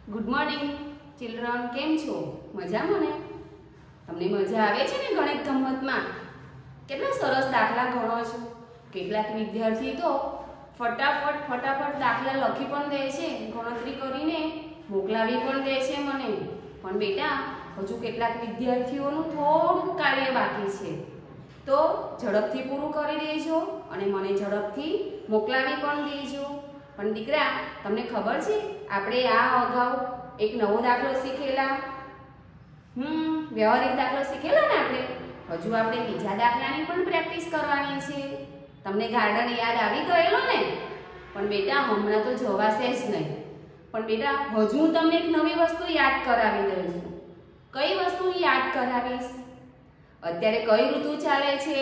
Good morning children, કેમ છો? મજામાં ને? તમને મજા આવે છે ને ગણિત ગમતમાં? કેટલા સરસ દાખલા ગણો છો. કેટલાક વિદ્યાર્થી તો ફટાફટ દાખલા લખી પણ દે છે, ગણતરી કરીને મોકલાવી પણ દે છે મને. પણ બેટા, હજુ કેટલાક વિદ્યાર્થીઓનું થોડું કાર્ય બાકી છે, તો ઝડપથી પૂરું કરી દેજો અને મને ઝડપથી મોકલાવી પણ દેજો. પણ દીકરા, તમને ખબર છે આપણે આ અગાઉ એક નવો દાખલો શીખેલા? વ્યવહારિક દાખલો શીખેલા ને આપણે? હજુ આપણે બીજા દાખલાની પણ પ્રેક્ટિસ કરવાની છે. તમને ગાર્ડન યાદ આવી ગયેલો ને? પણ બેટા, હમણાં તો જવાશે જ નહીં. પણ બેટા, હજુ હું તમને એક નવી વસ્તુ યાદ કરાવી દઉં છું. કઈ વસ્તુ યાદ કરાવીશ? અત્યારે કઈ ઋતુ ચાલે છે?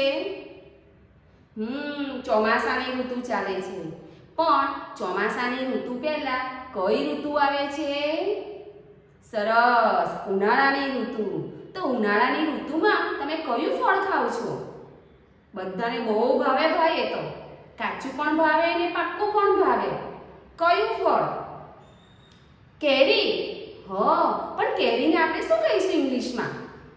ચોમાસાની ઋતુ ચાલે છે. પણ ચોમાસાની ઋતુ પહેલા કઈ ઋતુ આવે છે? સરસ, ઉનાળાની ઋતુ. તો ઉનાળાની ઋતુમાં તમે કયું ફળ ખાવ છો? બધાને બહુ ભાવે ભાઈ. એ તો કાચું પણ ભાવે અને પાક્કું પણ ભાવે. કયું ફળ? કેરી. પણ કેરીને આપણે શું કહીશું ઇંગ્લિશમાં?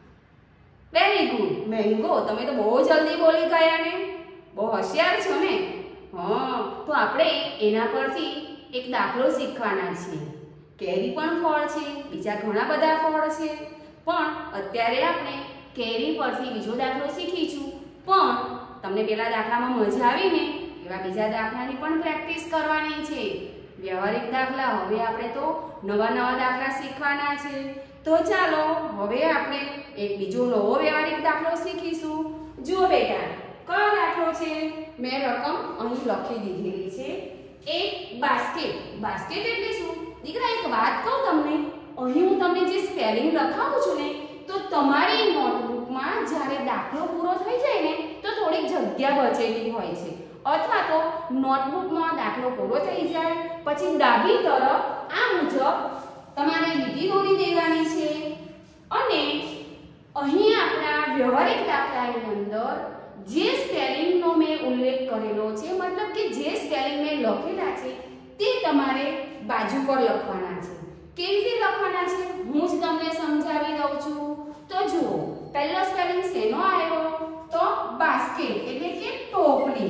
Very good, mango. તમે તો બહુ જલ્દી બોલી ગયા ને, બહુ હોશિયાર છો ને. તો આપણે એના પરથી એક દાખલો શીખવાના છીએ. કેરી પણ ફળ છે, બીજા ઘણા બધા ફળ છે, પણ અત્યારે આપણે કેરી પરથી બીજો દાખલો શીખીશું. પણ તમને પેલા દાખલામાં મજા આવી ને, એવા બીજા દાખલાની પણ પ્રેક્ટિસ કરવાની છે. વ્યવહારિક દાખલા, હવે આપણે તો નવા દાખલા શીખવાના છે. તો ચાલો હવે આપણે એક બીજો નવો વ્યવહારિક દાખલો શીખીશું. જુઓ બેટા, કયો દાખલો છે? મેં રકમ અહીં લખી દીધેલી છે. એક બાસ્કેટ. બાસ્કેટ એટલે શું? દીકરા, એક વાત કહું તમને, અહીં હું તમને જે સ્પેલિંગ લખાવું છું ને, તો તમારી નોટબુકમાં જ્યારે દાખલો પૂરો થઈ જાય ને, તો થોડીક જગ્યા બચેલી હોય છે. અથવા તો નોટબુકમાં દાખલો પૂરો થઈ જાય પછી ડાબી તરફ આ મુજબ તમારે લીટી દોરી દેવાની છે. અને અહીં આપણા વ્યવહારિક દાખલાની અંદર જે સ્પેલિંગનો મેં ઉલ્લેખ કરેલો છે, મતલબ કે જે સ્પેલિંગ મેં લખેલા છે, તે તમારે બાજુ પર લખવાના છે. કેવી રીતે લખવાના છે હું જ તમને સમજાવી દઉં છું. તો જુઓ, પહેલો સ્પેલિંગ શેનો આવ્યો? તો બાસ્કેટ એટલે કે ટોપલી.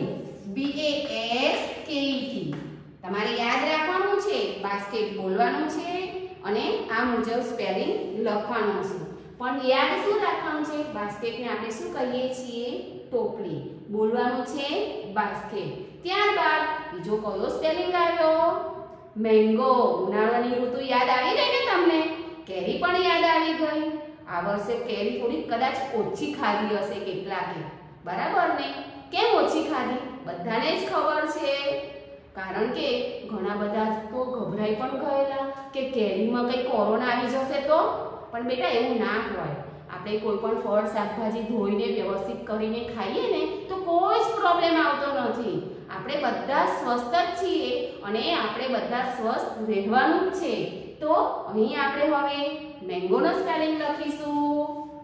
BASKET. તમારે યાદ રાખવાનું છે, બાસ્કેટ બોલવાનું છે અને આ મુજબ સ્પેલિંગ લખવાનું છે. પણ યાદ શું રાખવાનું છે? બાસ્કેટને આપણે શું કહીએ છીએ? ટોપલી. બોલવાનું છે બાસ્કેટ. ત્યારબાદ બીજો કયો સ્પેલિંગ આવ્યો? મેંગો. ઉનાળાની ઋતુ યાદ આવી ગઈ ને તમને? કેરી પણ યાદ આવી ગઈ. આ વર્ષે કેરી થોડી કદાચ ઓછી ખાધી હશે કેટલાકે, બરાબર ને? કેમ ઓછી ખાધી? બધાને જ ખબર છે. કારણ કે ઘણા બધા તો ગભરાઈ પણ ગયેલા કે કેરીમાં કઈ કોરોના આવી જશે તો. પણ બેટા, એવું ના હોય. આપણે કોઈ પણ ફળ શાકભાજી ધોઈને વ્યવસ્થિત કરીને ખાઈએ ને, તો કોઈ જ પ્રોબ્લેમ આવતો નથી. આપણે બધા સ્વસ્થ જ છીએ અને આપણે બધા સ્વસ્થ રહેવાનું જ છે. તો અહીં આપણે હવે મેંગોનો સ્પેલિંગ લખીશું.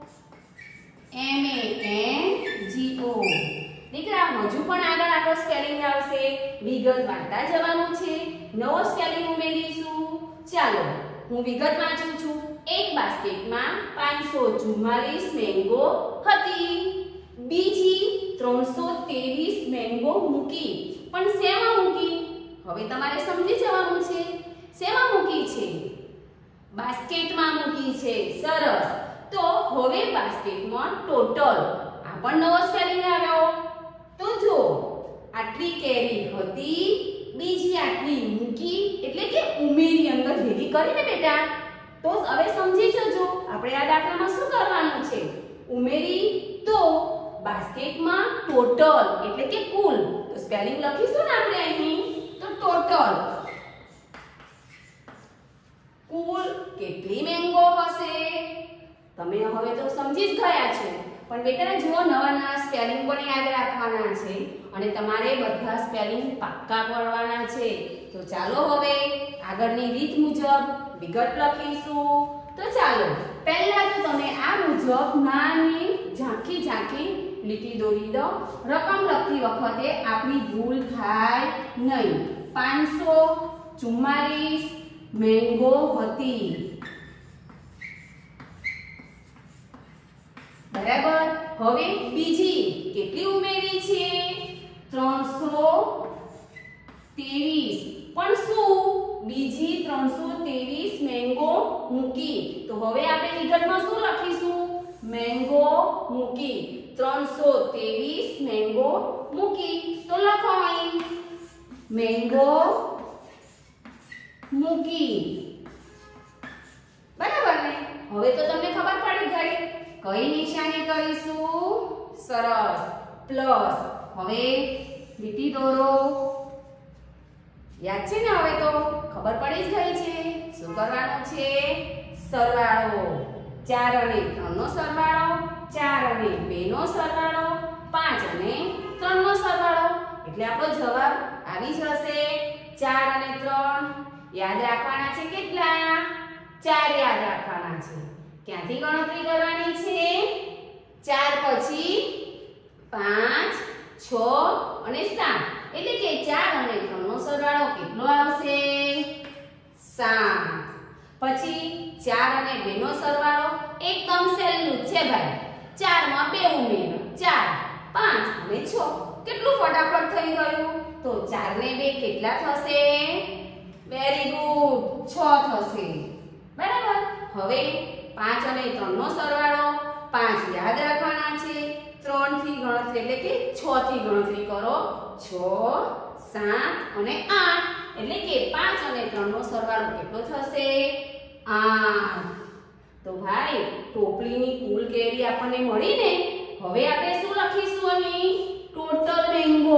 MANGO. દીકરા, હજુ પણ આગળ આપણો સ્પેલિંગ આવશે. વિગત વાંચતા જવાનું છે. નવો સ્પેલિંગ ઉમેરીશું. ચાલો હું વિગત વાંચું છું. એક બાસ્કેટમાં 544 મેંગો હતી. બીજી 323 મેંગો મૂકી. પણ શેમાં મૂકી? હવે તમારે સમજી જવાનું છે. શેમાં મૂકી છે? બાસ્કેટમાં મૂકી છે. સરસ. તો હવે બાસ્કેટમાં ટોટલ, આ પણ નવો સ્પેલિંગ આવ્યો. તો જો, આટલી કેરી હતી, બીજી આટલી મૂકી, એટલે કે ઉમેરી, અંદર ભેગી કરીને બેટા. તો હવે સમજી જજો આપણે આ દાખલામાં શું કરવાનું છે. ઉમેરી તો બાસ્કેટમાં ટોટલ એટલે કે કુલ. તો સ્પેલિંગ લખીશું ને આપણે અહીં, તો ટોટલ. કુલ કેટલી મેંગો હશે? તમે હવે તો સમજી જ ગયા છો. પણ બેટા, જુઓ, નવા સ્પેલિંગ પણ યાદ રાખવાના છે અને તમારે બધા સ્પેલિંગ પાક્કા કરવાના છે. તો ચાલો હવે આગળની રીત મુજબ વિગત લખીશું. તો ચાલો, પહેલા તો તમે આ મુજબ નાની ઝાંખી લીટી દોરી દો. રકમ લખતી વખતે આપણી ભૂલ થાય નહીં. 544 મેંગો હતી. બરાબર. હવે બીજી કેટલી ઉમેરી છે? 323. પણ શું બીજી 323 મેંગો મૂકી? તો હવે આપણે વિગતમાં શું લખીશું? મેંગો મૂકી. 323 મેંગો મૂકી. તો લખો અહીં મેંગો મૂકી. બરાબર ને? હવે તો તમને ખબર પડી ગઈ કઈ નિશાની કરીશું? સરસ, પ્લસ. હવે લીટી દોરો. યાદ છે ને? હવે તો ખબર પડી જ ગઈ છે. શું કરવાનું છે? સરવાળો. 4 અને 3 નો સરવાળો, 4 અને 2 નો સરવાળો, 5 અને 3 નો સરવાળો. એટલે આપણો જવાબ આવી જશે 4 અને 3. યાદ રાખવાના છે કેટલા? 4 યાદ રાખવાના છે. ક્યાંથી ગણતરી કરવાની છે? 4 પછી 5, 6 અને 7. એટલે કે 4 અને 3 નો સરવાળો કેટલો આવશે? 7. પછી 4 અને 2 નો સરવાળો એકદમ સહેલું છે ભાઈ. 4 માં 2 ઉમેરો. 4, 5 અને 6. કેટલું ફટાફટ થઈ ગયું? તો 4 ને 2 કેટલા થશે? વેરી ગુડ, 6 થશે. બરાબર. હવે 5 અને 3 નો સરવાળો 5 યાદ રાખવાના છે. 3 થી ગણતરી એટલે કે 6 થી ગણતરી કરો. 6, 7 અને 8. એટલે કે 5 અને 3 નો સરવાળો કેટલો થશે? 8. તો ભાઈ ટોપલીની કુલ કેરી આપણને મળી ને. હવે આપણે શું લખીશું અહીં? Total mango.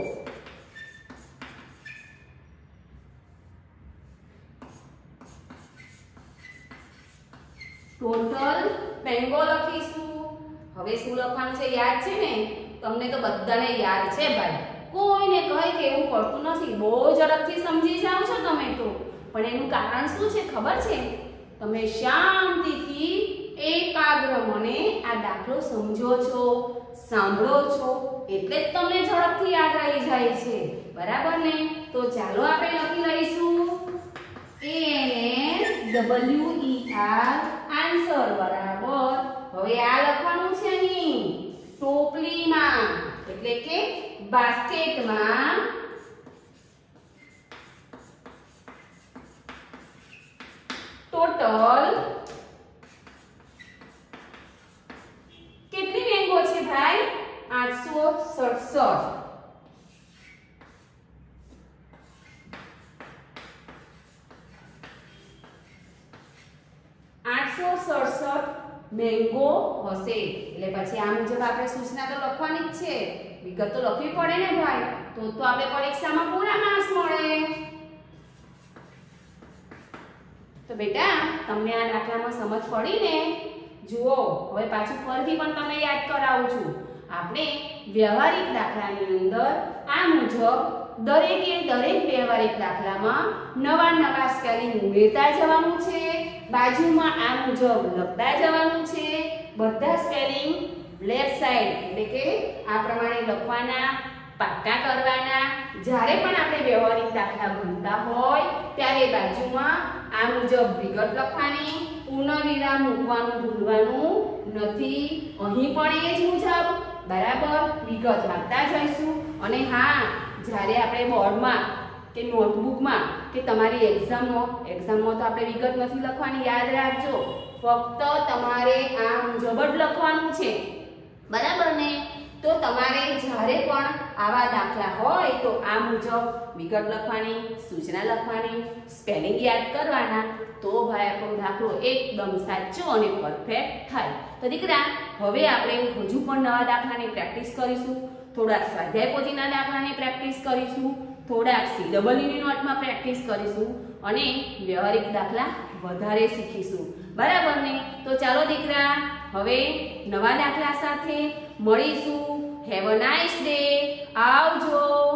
ટોટલ મેંગો લખીશું. હવે શું લખવાનું છે? યાદ છે ને? તમને તો બધાને યાદ છે ભાઈ. કોઈને કઈ કહેવું પડતું નથી. બહુ ઝડપથી સમજી જાઓ છો તમે તો. પણ એનું કારણ શું છે ખબર છે? તમે શાંતિથી એકાગ્ર મને આ દાખલો સમજો છો, સાંભળો છો, એટલે જ તમને ઝડપથી યાદ રહી જાય છે. બરાબર ને? તો ચાલો આપણે લખી લઈશું ANSWER આન્સર. બરાબર. હવે આ લખવાનું છે અહીં ટોપલીમાં એટલે કે બાસ્કેટમાં. ટોટલ કેટલી મેંગો છે ભાઈ? 867. 867 મેંગો હશે. એટલે પછી આ મુજબ આપણે સૂચના તો લખવાની જ છે. વિગત તો લખવી પડે ને ભાઈ. તો આપણે પરીક્ષામાં પૂરા માર્ક્સ મળે. તો બેટા તમને આ દાખલામાં સમજ પડી ને? જુઓ હવે પાછું ફરીથી પણ તમને યાદ કરાવું છું. આપણે વ્યવહારિક દાખલાની અંદર આ મુજબ દરેકે દરેક વ્યવહારિક દાખલામાં નવા નવા સ્પેલિંગ ઉમેરતા જવાનું છે. બાજુમાં આ મુજબ લખતા જવાનું છે. બધા સ્પેલિંગ લેફ્ટ સાઈડ એટલે કે આ પ્રમાણે લખવાના, પાક્કા કરવાના. જ્યારે પણ આપણે વ્યવહારિક દાખલા ગણતા હોય ત્યારે બાજુમાં આ મુજબ વિગત લખવાની, પૂર્ણવિરામ મૂકવાનું ભૂલવાનું નથી. અહીં પણ એ જ મુજબ બરાબર વિગત વાંચતા જઈશું. અને હા, જ્યારે આપણે બોર્ડમાં કે નોટબુકમાં કે તમારી એક્ઝામમાં તો આપણે વિગત નથી લખવાની. યાદ રાખજો, ફક્ત તમારે આ મુજબ જ લખવાનું છે. બરાબર ને? તો તમારે જ્યારે પણ આવા દાખલા હોય તો આ મુજબ વિગત લખવાની, સૂચના લખવાની, સ્પેલિંગ યાદ કરવાના. તો ભાઈ આપણો દાખલો એકદમ સાચો અને પરફેક્ટ થાય. તો દીકરા હવે આપણે હજુ પણ નવા દાખલાની પ્રેક્ટિસ કરીશું. થોડાક સ્વાધ્યાય પોથીના દાખલાની પ્રેક્ટિસ કરીશું. થોડાક CEEની નોટમાં પ્રેક્ટિસ કરીશું અને વ્યવહારિક દાખલા વધારે શીખીશું. બરાબર ને? તો ચાલો દીકરા હવે નવા દાખલા સાથે મળીશું. Have a nice day. આવજો.